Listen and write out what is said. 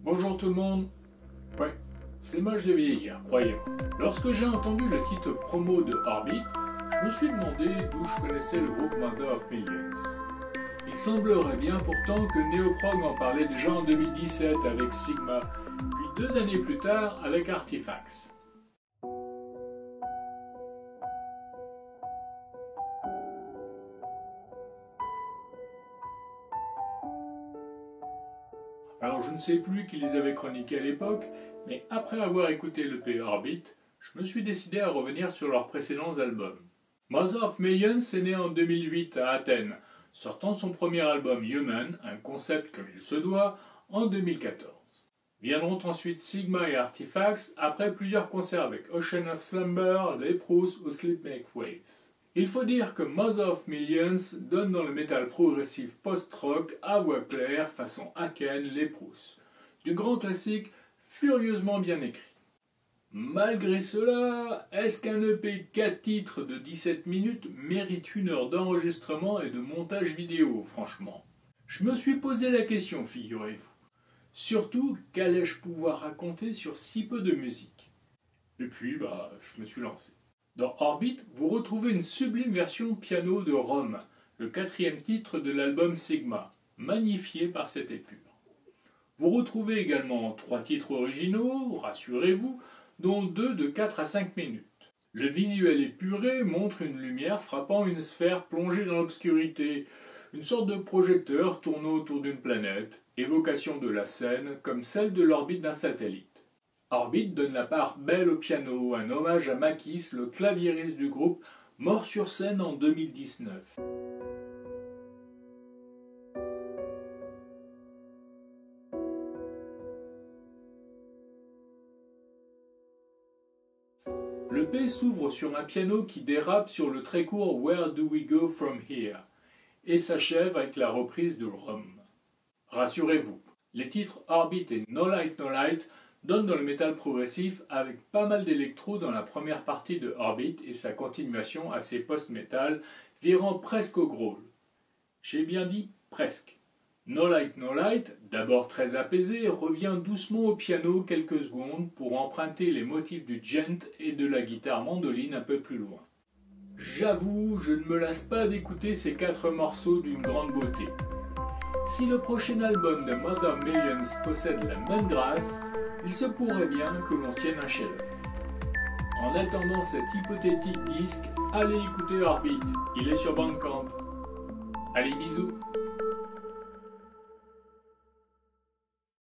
Bonjour tout le monde. Ouais, c'est moche de vieillir, croyez-moi. Lorsque j'ai entendu le titre promo de Orbit, je me suis demandé d'où je connaissais le groupe Mother of Millions. Il semblerait bien pourtant que Neoprog en parlait déjà en 2017 avec Sigma, puis 2 années plus tard avec Artifacts. Alors je ne sais plus qui les avait chroniqués à l'époque, mais après avoir écouté l'EP Orbit, je me suis décidé à revenir sur leurs précédents albums. Mother of Millions est né en 2008 à Athènes, sortant son premier album Human, un concept comme il se doit, en 2014. Viendront ensuite Sigma et Artifacts, après plusieurs concerts avec Ocean of Slumber, Leprous ou Sleep Make Waves. Il faut dire que Mother of Millions donne dans le métal progressif post-rock à voix claire façon Haken, Leprous. Du grand classique furieusement bien écrit. Malgré cela, est-ce qu'un EP 4 titres de 17 minutes mérite 1 heure d'enregistrement et de montage vidéo, franchement? Je me suis posé la question, figurez-vous. Surtout, qu'allais-je pouvoir raconter sur si peu de musique? Et puis, je me suis lancé. Dans Orbit, vous retrouvez une sublime version piano de Rome, le 4e titre de l'album Sigma, magnifié par cette épure. Vous retrouvez également 3 titres originaux, rassurez-vous, dont 2 de 4 à 5 minutes. Le visuel épuré montre une lumière frappant une sphère plongée dans l'obscurité, une sorte de projecteur tournant autour d'une planète, évocation de la scène comme celle de l'orbite d'un satellite. Orbit donne la part belle au piano, un hommage à Makis, le claviériste du groupe, mort sur scène en 2019. Le B s'ouvre sur un piano qui dérape sur le très court Where Do We Go From Here et s'achève avec la reprise de Rome. Rassurez-vous, les titres Orbit et No Light No Light donnent dans le métal progressif avec pas mal d'électro dans la première partie de Orbit et sa continuation assez post-metal virant presque au growl. J'ai bien dit presque. No Light No Light, d'abord très apaisé, revient doucement au piano quelques secondes pour emprunter les motifs du djent et de la guitare mandoline un peu plus loin. J'avoue, je ne me lasse pas d'écouter ces 4 morceaux d'une grande beauté. Si le prochain album de Mother Millions possède la même grâce, il se pourrait bien que l'on tienne un chef-d'œuvre. En attendant cet hypothétique disque, allez écouter Orbit, il est sur Bandcamp. Allez, bisous!